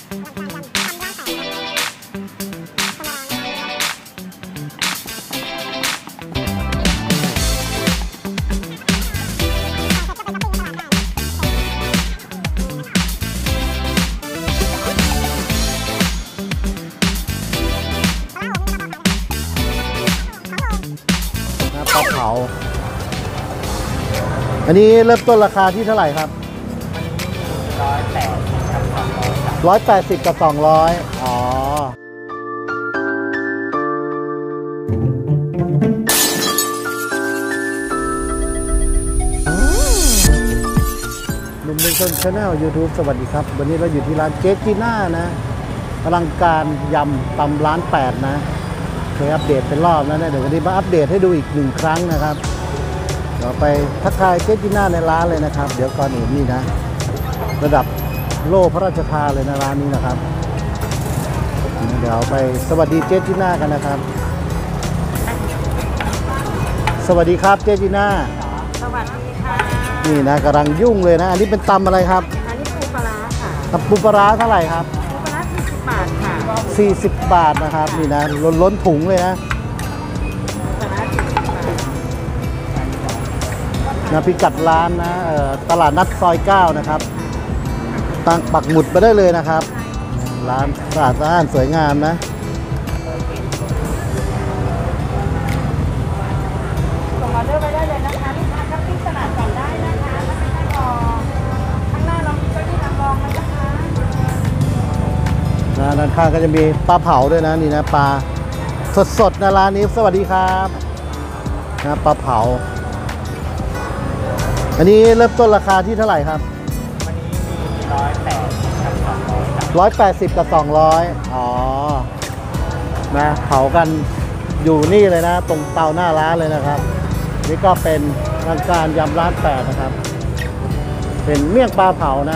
ปลาเผาอันนี้เริ่มต้นราคาที่เท่าไหร่ครับ180กับ200อ๋อหนุ่มเป็นคนชาแนล YouTube สวัสดีครับวันนี้เราอยู่ที่ร้านเจ๊จีน่านะอลังการยำตำร้าน8นะเคยอัปเดตเป็นรอบแล้วนะเดี๋ยววันนี้มาอัปเดตให้ดูอีก1ครั้งนะครับเดี๋ยวไปทักทายเจ๊จีน่าในร้านเลยนะครับเดี๋ยวก่อนอื่นนี่นะระดับโล่พระราชทานเลยนะร้านนี้นะครับเดี๋ยวไปสวัสดีเจ๊จีน่ากันนะครับสวัสดีครับเจ๊จีน่าสวัสดีค่ะนี่นะกำลังยุ่งเลยนะอันนี้เป็นตำอะไรครับอันนี้ปูปลาร้าค่ะตำปูปลาร้าเท่าไหร่ครับปูปลาร้า40 บาทค่ะ 40 บาทนะครับนี่นะล้นถุงเลยนะพิกัดร้านนะตลาดนัดซอย9นะครับตั้งปักหมุดไปได้เลยนะครับร้านสะอาดสะอ้านสวยงามนะส่งออเดอร์ไปได้เลยนะคะลูกค้าทับที่ตลาดก่อนได้นะคะถ้าไม่ได้รอข้างหน้าเรามีเจ้าที่นำรองเลยนะคะด้านข้างก็จะมีปลาเผาด้วยนะนี่นะปลาสดๆนะร้านนี้สวัสดีครับนะปลาเผาอันนี้เริ่มต้นราคาที่เท่าไหร่ครับวันนี้มี 180กับ200อ๋อนะเผากันอยู่นี่เลยนะตรงเตาหน้าร้านเลยนะครับนี่ก็เป็นทางการยำร้าน8นะครับเป็นเมี่ยงปลาเผานะ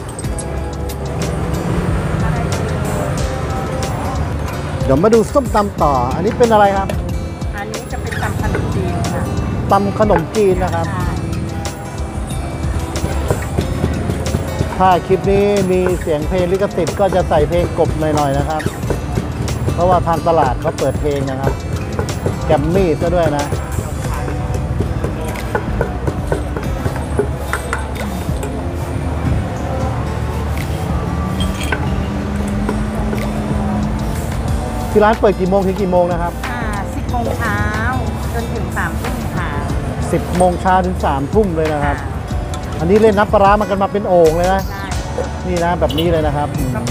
เดี๋ยวมาดูส้มตำต่ออันนี้เป็นอะไรครับอันนี้จะเป็นตำขนมจีนค่ะตำขนมจีนนะครับถ้าคลิปนี้มีเสียงเพลงลิขสิทธิ์ก็จะใส่เพลงกบหน่อยๆนะครับเพราะว่าทางตลาดเขาเปิดเพลงนะครับแกมมี่ซะด้วยนะที่ร้านเปิดกี่โมงถึงกี่โมงนะครับ 10 โมงเช้าจนถึง3 ทุ่มค่ะ 10 โมงเช้าถึง3 ทุ่มเลยนะครับอันนี้เล่นน้ำปลาร้ามากันมาเป็นโอ่งเลยนะนี่นะแบบนี้เลยนะครับ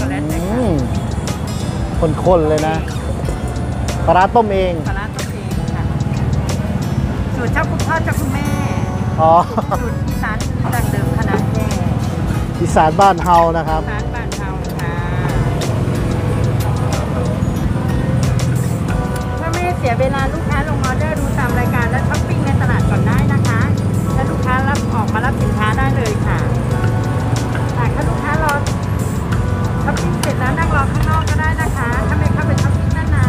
ข้นๆเลยนะปลาร้าต้มเองปลาร้าต้มเองค่ะสูตรเจ้าคุณพ่อเจ้าคุณแม่อ๋อสูตรอีสานดั้งเดิมคณะแก่อีสานบ้านเฮานะครับอีสานบ้านเฮาค่ะเพื่อไม่ให้เสียเวลาลูกค้าลงออเดอร์ดูตามรายการและช้อปปิ้งในตลาดก่อนได้นะคะและลูกค้าออกมารับสินค้าได้เลยค่ะถ้าลูกค้ารอช้อปปิ้งเสร็จแล้วนั่งรอข้างนอกก็ได้นะคะถ้าไม่เข้าไปช้อปปิ้งด้านใน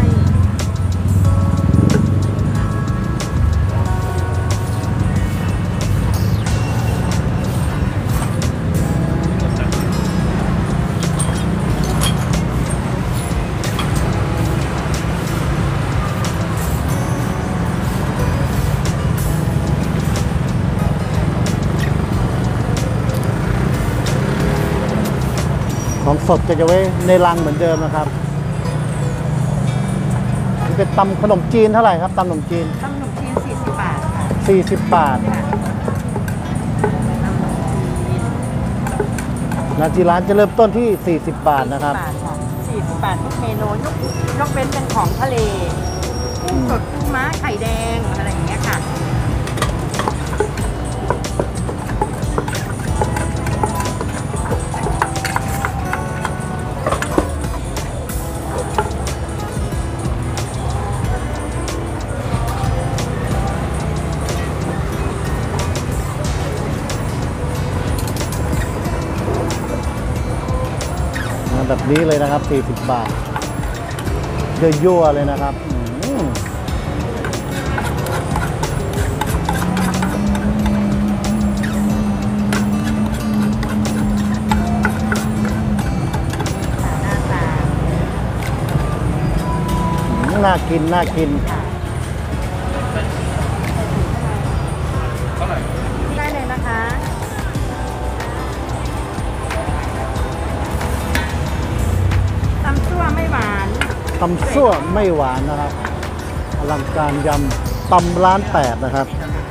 ของสดก็จะไว้ในรังเหมือนเดิมนะครับนี่เป็นตำขนมจีนเท่าไหร่ครับตำขนมจีน 40 บาทค่ะ 40 บาทนะที่ร้านจะเริ่มต้นที่40 บาทนะครับ 40 บาททุกเมนูยกเว้นเป็นของทะเลกุ้งสดปูม้าไข่แดงอะไรอย่างเงี้ยค่ะแบบนี้เลยนะครับ40 บาทยั่วๆเลยนะครับน่ากินน่ากินค่ะได้เลยนะคะตำซั่วไม่หวานตำซั่วไม่หวานนะครับอลังการยำตำร้าน8นะครับ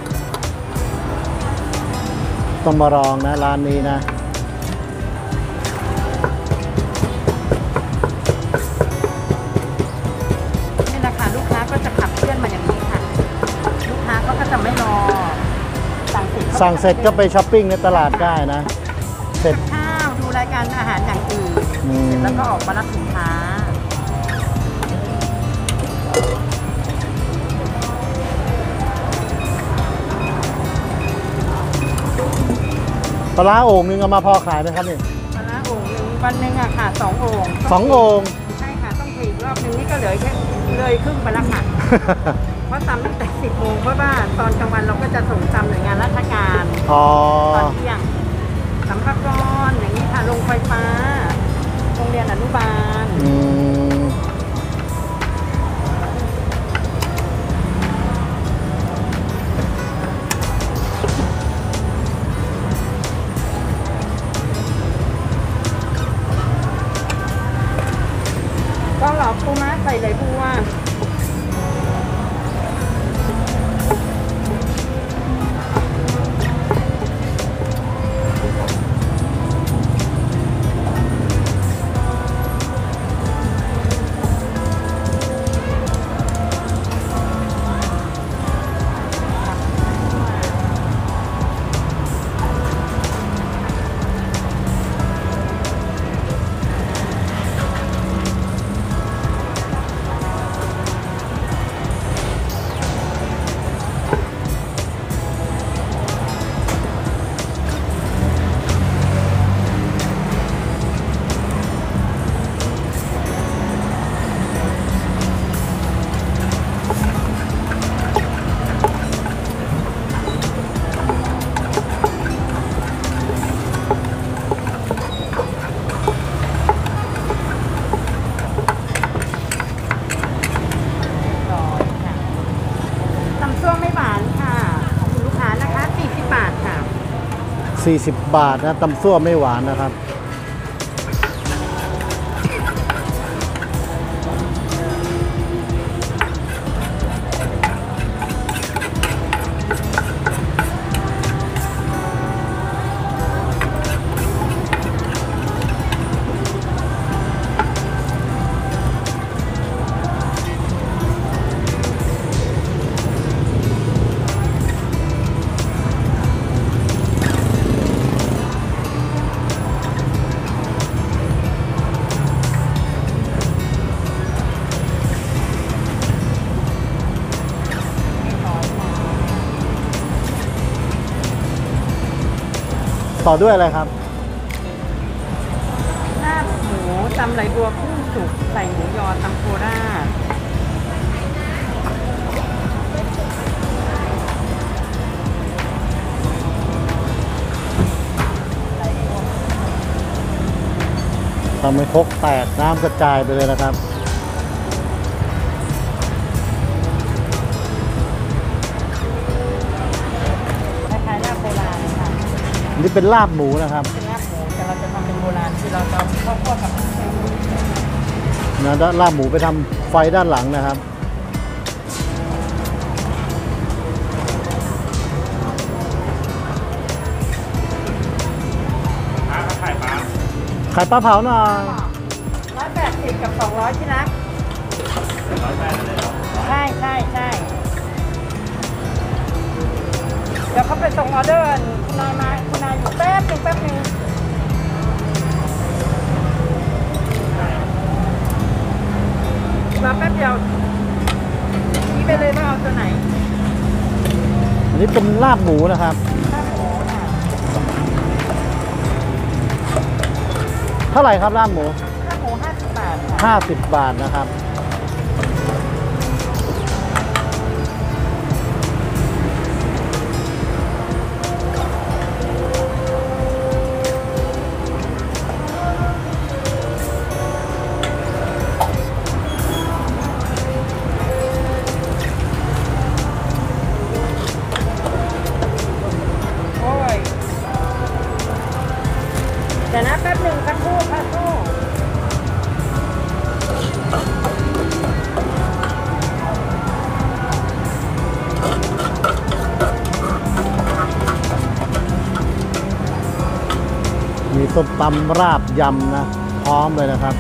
ต้องมาลองนะร้านนี้นะนี่แหละค่ะลูกค้าก็จะขับเคลื่อนมาอย่างนี้ค่ะลูกค้าเขาก็จะไม่รอสั่งเสร็จก็ไปช้อปปิ้งในตลาดได้นะเสร็จข้าวดูรายการอาหารอย่างอื่นอืมแล้วก็ออกมารับสินค้าปลาร้าโอ่งนึงเอามาพอขายไหมครับนี่ปลาร้าโอ่งหนึ่งวันหนึ่งอะค่ะ2 โอ่ง 2 โอ่งใช่ค่ะต้องถีบรอบนึงนี่ก็เหลือแค่เลยครึ่งไปแล้วค่ะ เพราะตำตั้งแต่10 โมงเพราะว่าตอนกลางวันเราก็จะส่งตำหน่วยงานราชการอ๋อตอนเที่ยงสัมภากระอย่างนี้ค่ะโรงไฟฟ้าโรงเรียนอนุบาลอืมก็หลอกปูม้าใส่ไหลบัวตำซั่วไม่หวานค่ะของคุณลูกค้านะคะ40 บาทค่ะ 40 บาทนะตำซั่วไม่หวานนะครับต่อด้วยอะไรครับลาบหมูตำไหลบัวกุ้งสุกใส่หมูยอตำโคราชทำให้ครกแตกน้ำกระจายไปเลยนะครับคล้ายๆลาบโบราณค่ะอันนี้เป็นลาบหมูนะครับเป็นลาบหมูแต่เราจะทำเป็นโบราณคือเราจะเอาข้าวคั่วกับพริกไทยนะลาบหมูไปทำไฟด้านหลังนะครับ ขายปลาเผาหน่อย 180กับ200ที่รักใช่ใช่ใช่เดี๋ยวเขาไปส่งออเดอร์คุณนายมาคุณนายอยู่แป๊บนึงรอแป๊บเดียวนี่ไปเลยว่าเอาตัวไหนอันนี้เป็นลาบหมูนะครับลาบหมูค่ะเท่าไหร่ครับลาบหมูลาบหมู50 บาทค่ะ 50 บาทนะครับส้มตำราบยำนะพร้อมเลยนะครับ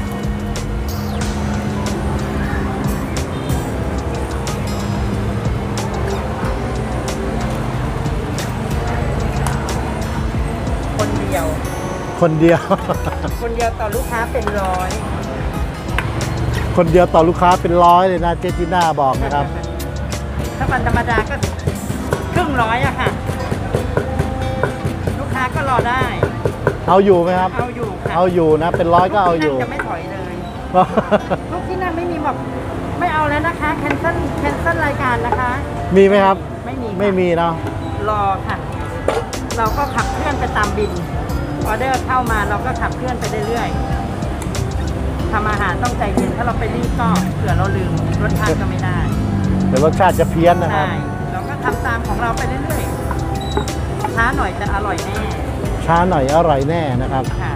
คนเดียวคนเดียวคนเดียวต่อลูกค้าเป็นร้อยคนเดียวต่อลูกค้าเป็นร้อยเลยนะเจจิน่าบอกนะครับถ้าวันธรรมดาก็ครึ่งร้อยอะค่ะ ลูกค้าก็รอได้เอาอยู่ไหมครับเอาอยู่ค่ะเอาอยู่นะเป็นร้อยก็เอาอยู่ลูกที่นั่งจะไม่ถอยเลย ลูกที่นั่งไม่มีบอกไม่เอาแล้วนะคะแคนเซิลรายการนะคะมีไหมครับไม่มีค่ะไม่มีเนาะรอค่ะ เราก็ขับเคลื่อนไปตามบินออเดอร์เข้ามาเราก็ขับเคลื่อนไปเรื่อยๆทำอาหารต้องใจเย็นถ้าเราไปรีบก็เผื่อเราลืมรสชาติก็ไม่ได้เดี๋ยวรสชาติจะเพี้ยนนะครับใช่เราก็ทำตามของเราไปเรื่อยๆช้าหน่อยจะอร่อยแน่ช้าหน่อยอร่อยแน่นะครับค่ะ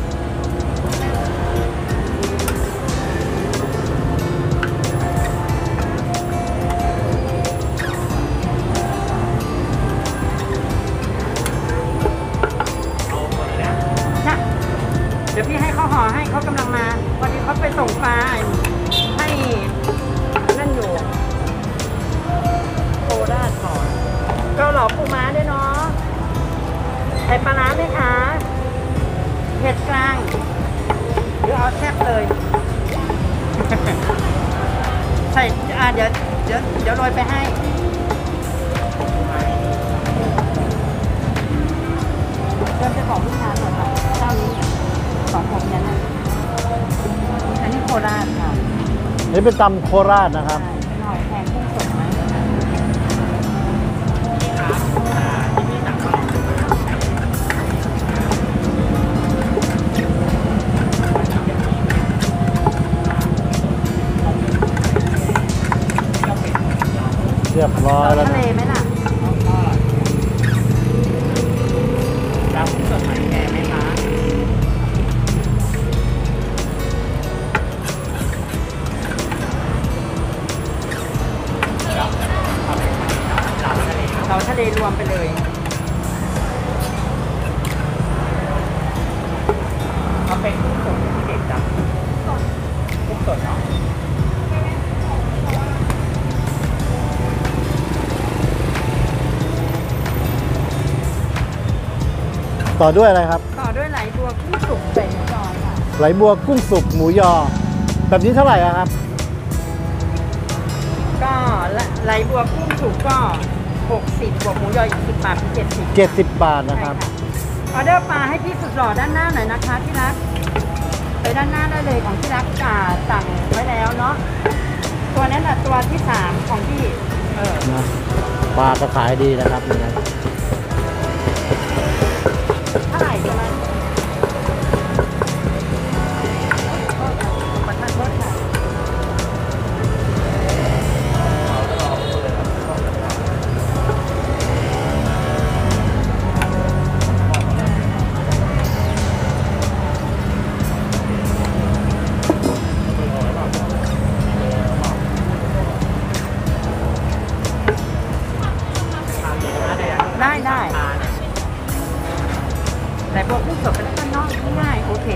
จ้ะเดี๋ยวพี่ให้เขาห่อให้เขากำลังมาวันนี้เขาไปส่งปลาให้นั่นอยู่โคราชก่อนเกาเหลาปูม้าด้วยเนาะใส่ปลาร้าไหมคะเผ็ดกลางหรือเอาแซ่บเลย ใส่เดี๋ยวโรยไปให้เริ่มจะของลูกค้าก่อนค่ะเจ้านี้ของผมเนี่ยนะอันนี้โคราชค่ะนี่เป็นตำโคราชนะครับใช่เป็นหอยแครงกุ้งสดไหมเรียบร้อยแล้วทะเลนะไหมล่ะรับสดหอยแครงไหมคะเราทะเลรวมไปเลยเอาเป็นกุ้งสดที่เด็ดจังกุ้งสดเนาะต่อด้วยอะไรครับต่อด้วยไหลบัวกุ้งสุกใส่หมูยอค่ะไหลบัวกุ้งสุกหมูยอ แบบนี้เท่าไหร่อะครับก็ไหลบัวกุ้งสุกก็60บวกหมูยออีก10 บาทเป็น70 70 บาทนะครับออเดอร์ปลาให้พี่สุดหล่อด้านหน้าหน่อยนะคะที่รักไปด้านหน้าได้เลยของที่รักสั่งไว้แล้วเนาะตัวนั้นน่ะตัวที่3ของพี่นะปลาก็ขายดีนะครับนี่นะเท่าไหร่ประมาณประทานโทษค่ะได้แต่พวกกุ้งสดเป็นต้นนอกง่ายโอเค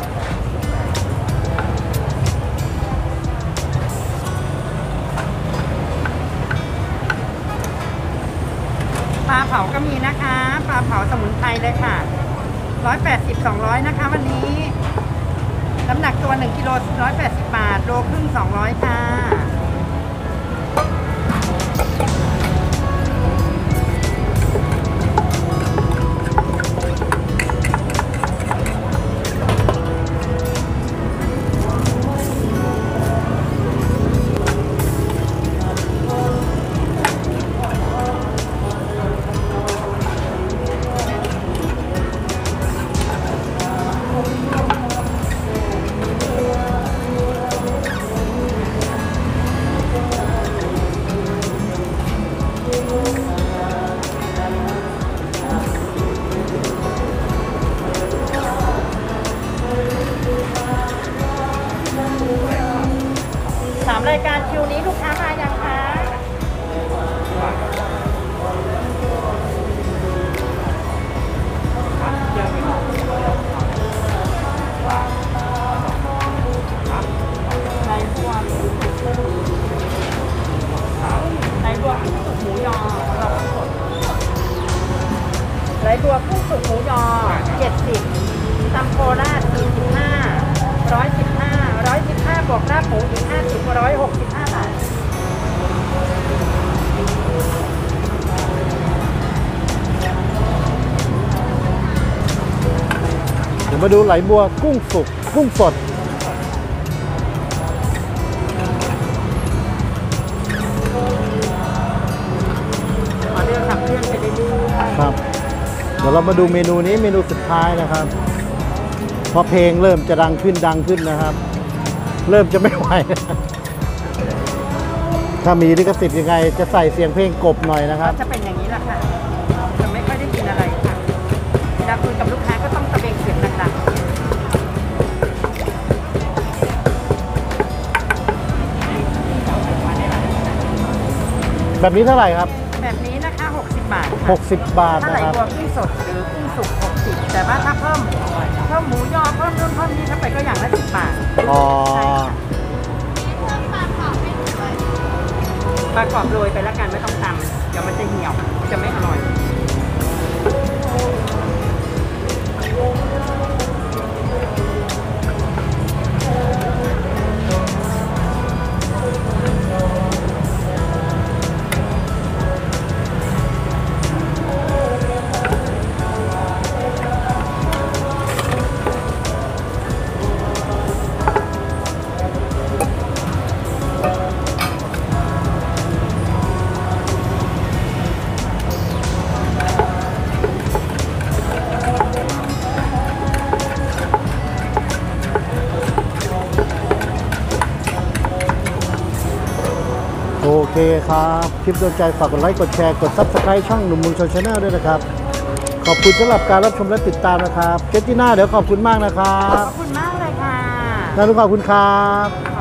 ปลาเผาก็มีนะคะปลาเผาสมุนไพรเลยค่ะ180-200นะคะวันนี้น้ำหนักตัว1 กิโล180 บาทโลครึ่ง200ค่ะรายการคิวนี้ลูกค้ามายังคะเดี๋ยวมาดูไหลบัวกุ้งสุกกุ้งสดออเดอร์ขับเคลื่อนไปเรื่อยๆครับ เดี๋ยวเรามาดูเมนูนี้เมนูสุดท้ายนะครับพอเพลงเริ่มจะดังขึ้นนะครับ เริ่มจะไม่ไหว ถ้ามีลิขสิทธิ์ยังไงจะใส่เสียงเพลงกบหน่อยนะครับจะเป็นอย่างนี้แหละค่ะจะไม่ค่อยได้กินอะไรค่ะเวลาคุยกับลูกค้าก็ต้องตะเบงเสียงดังๆแบบนี้เท่าไหร่ครับแบบนี้นะคะ60 บาทค่ะ 60 บาทถ้าไหลนะครับบัวกุ้งสดหรือกุ้งสุก60แต่ว่าถ้าเพิ่มหมูยอเพิ่มนู่นเพิ่มนี่เข้าไปก็อย่างละ10 บาทอ๋อใช่ค่ะปลากรอบโรยไปแล้วกันไม่ต้องตำเดี๋ยวมันจะเหี่ยวจะไม่อร่อยโอเคครับ คลิปโดนใจฝากกดไลค์กดแชร์กด Subscribe ช่องหนุ่มมุนชนชาแนลด้วยนะครับ ขอบคุณสำหรับการรับชมและติดตามนะครับเจติน่าเดี๋ยวขอบคุณมากนะครัขบอบคุณมากเลยค่ะนานุขอบคุณครับ